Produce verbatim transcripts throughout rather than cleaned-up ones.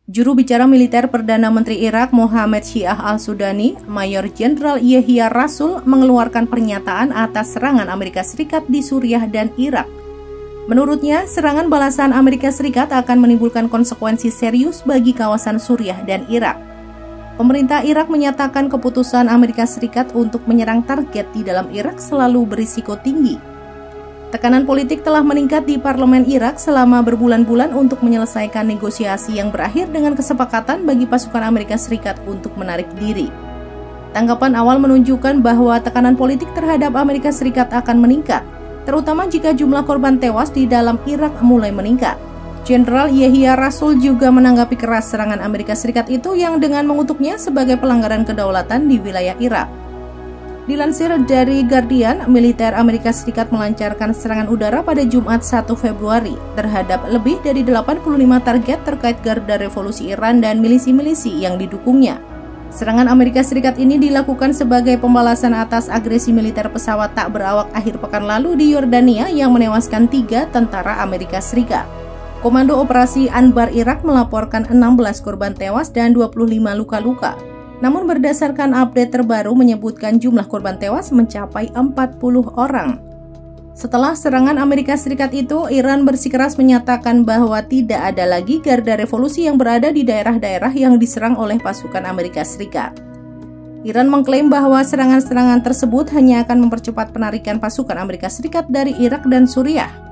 Juru bicara militer Perdana Menteri Irak Mohammed Syiah al-Sudani, Mayor Jenderal Yahya Rasul, mengeluarkan pernyataan atas serangan Amerika Serikat di Suriah dan Irak. Menurutnya, serangan balasan Amerika Serikat akan menimbulkan konsekuensi serius bagi kawasan Suriah dan Irak. Pemerintah Irak menyatakan keputusan Amerika Serikat untuk menyerang target di dalam Irak selalu berisiko tinggi. Tekanan politik telah meningkat di parlemen Irak selama berbulan-bulan untuk menyelesaikan negosiasi yang berakhir dengan kesepakatan bagi pasukan Amerika Serikat untuk menarik diri. Tanggapan awal menunjukkan bahwa tekanan politik terhadap Amerika Serikat akan meningkat, terutama jika jumlah korban tewas di dalam Irak mulai meningkat. Jenderal Yahya Rasul juga menanggapi keras serangan Amerika Serikat itu yang dengan mengutuknya sebagai pelanggaran kedaulatan di wilayah Irak. Dilansir dari Guardian, militer Amerika Serikat melancarkan serangan udara pada Jumat satu Februari terhadap lebih dari delapan puluh lima target terkait Garda Revolusi Iran dan milisi-milisi yang didukungnya. Serangan Amerika Serikat ini dilakukan sebagai pembalasan atas agresi militer pesawat tak berawak akhir pekan lalu di Yordania yang menewaskan tiga tentara Amerika Serikat. Komando Operasi Anbar Irak melaporkan enam belas korban tewas dan dua puluh lima luka-luka. Namun berdasarkan update terbaru menyebutkan jumlah korban tewas mencapai empat puluh orang. Setelah serangan Amerika Serikat itu, Iran bersikeras menyatakan bahwa tidak ada lagi garda revolusi yang berada di daerah-daerah yang diserang oleh pasukan Amerika Serikat. Iran mengklaim bahwa serangan-serangan tersebut hanya akan mempercepat penarikan pasukan Amerika Serikat dari Irak dan Suriah.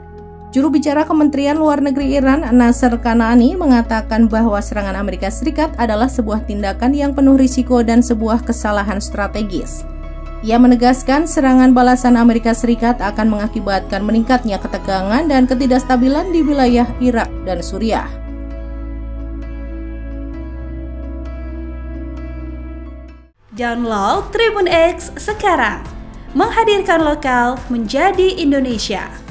Juru bicara Kementerian Luar Negeri Iran, Nasser Kanani, mengatakan bahwa serangan Amerika Serikat adalah sebuah tindakan yang penuh risiko dan sebuah kesalahan strategis. Ia menegaskan serangan balasan Amerika Serikat akan mengakibatkan meningkatnya ketegangan dan ketidakstabilan di wilayah Irak dan Suriah. Download Tribun X sekarang, menghadirkan lokal menjadi Indonesia.